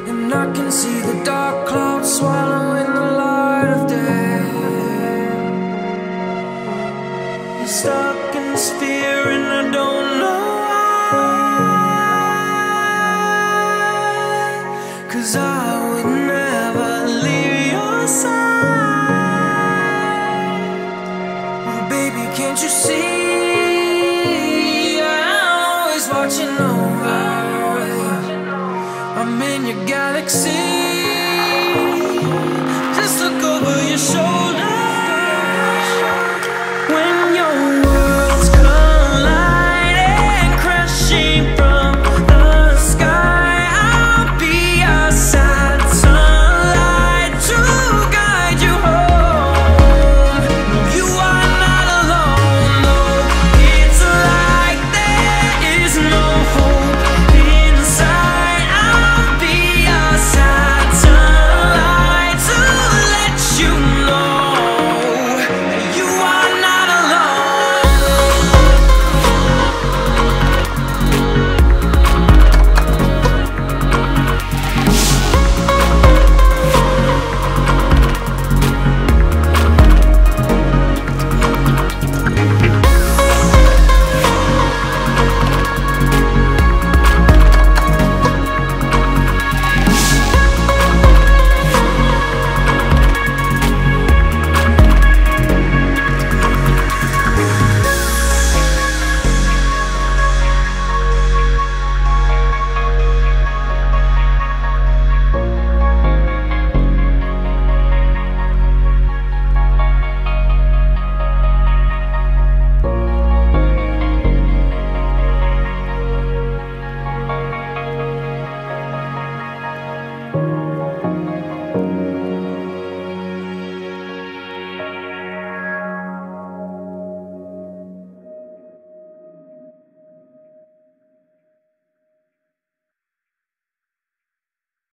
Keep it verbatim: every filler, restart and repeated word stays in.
and I can see the dark clouds swallowing the light of day. You're stuck in this fear and I don't know why, 'cause I would never leave your side. Well, baby, can't you see I'm always watching over you? I'm in your galaxy. Just look over your shoulder.